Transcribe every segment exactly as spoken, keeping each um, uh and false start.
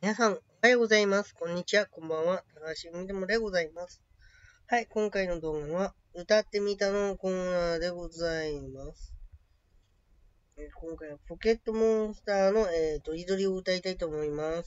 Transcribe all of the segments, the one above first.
皆さん、おはようございます。こんにちは、こんばんは。高橋みどもでございます。はい、今回の動画は、歌ってみたのコーナーでございます。えー今回はポケットモンスターの、えー、ドリドリを歌いたいと思います。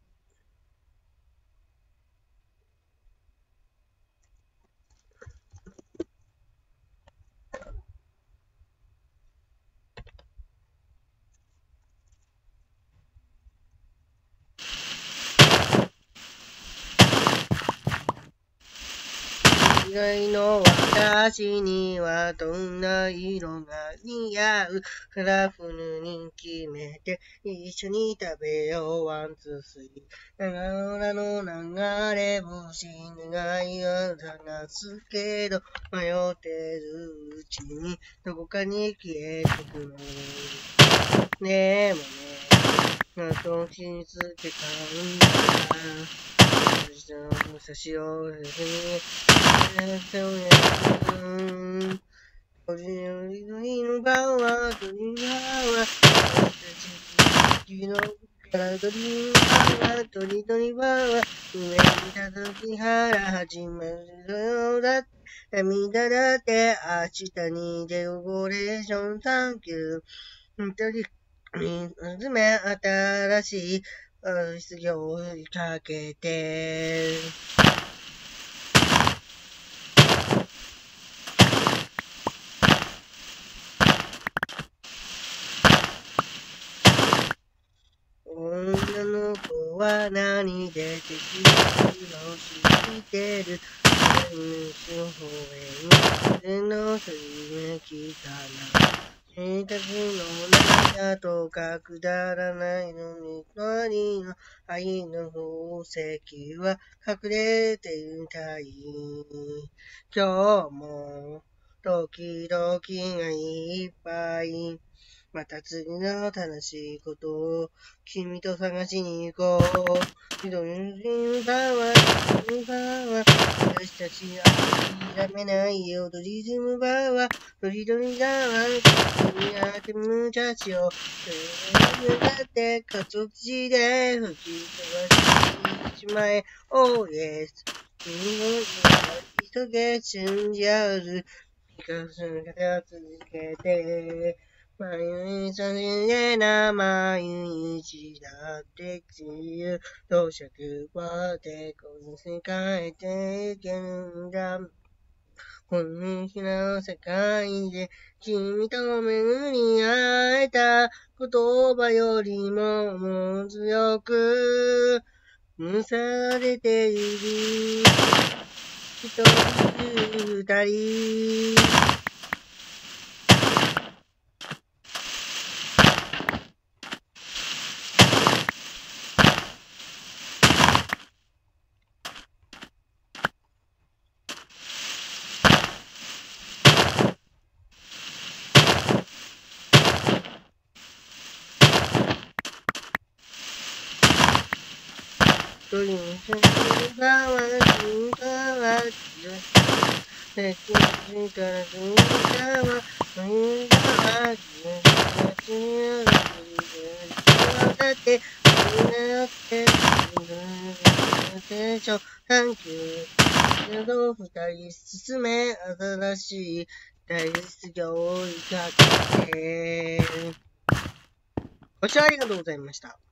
意外の私にはどんな色が似合う？カラフルに決めて一緒に食べよう。ワン、ツー、スリー。長野の流れ星願いを探すけど迷ってるうちにどこかに消えてくの。でもね、なんと傷つけたんだ。武蔵をですね、そうやる。鳥のバーは、鳥のバーは、私のから鳥のバーは、鳥鳥バーは、上にた時腹始まるよだって、涙だって明日にデコレーションサンキュー。一人集め新しい失業を追いかけて女の子は何で敵をしてる？主方へのすめきかな。生活の中とかくだらないのに、隣の愛の宝石は隠れていたい。今日も時々がいっぱい。また次の楽しいことを君と探しに行こう。緑の歌は、緑の歌は、私たちは諦めないよ。ドリズムバーは、ドリドリだわ。君やって無茶しよう。それに向かって加速地で吹き飛ばしてしまえ。Oh yes。君の急げ信じ合う。生かす方を続けて。毎日さりげな毎日だって自由と尺はてこの世界でいけるんだ。この日の世界で君と巡り会えた言葉よりもも強く蒸されている一人二人一人の人がわずかはせきからずんかはというかは自分たちのだってみんなって自分でしょ。サンキュー。けど二人進め新しい大失業を追いかけて。ご視聴ありがとうございました。